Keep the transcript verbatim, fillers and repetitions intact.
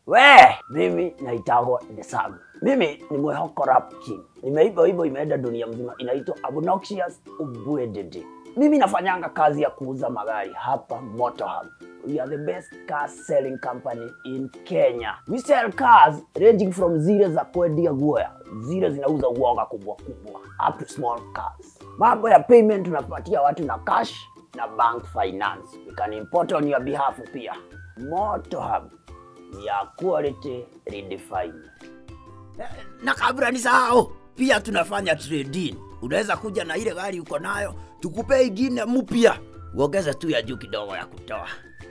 We, mimi naitagwa Desagu. Mimi ni mwehoko rap king. Nimeiba hivyo imeenda dunia mzima, inaitwa Obnoxious Ubwedede. Mimi nafanyanga kazi ya kuuza magari hapa Motorhub. We are the best car selling company in Kenya. We sell cars ranging from zile za kwedia guoya, zile zinauza uoga kubwa kubwa, up to small cars. Mambo ya payment tunapatia watu na cash na bank finance. We can import on your behalf pia. Motorhub ya quality redefined. Na kabla nisahau, pia tunafanya trade-in. Unaweza kuja na ile gari uko nayo, tukupe ingine mpya. Uongeze tu ya juu kidogo ya kutoa.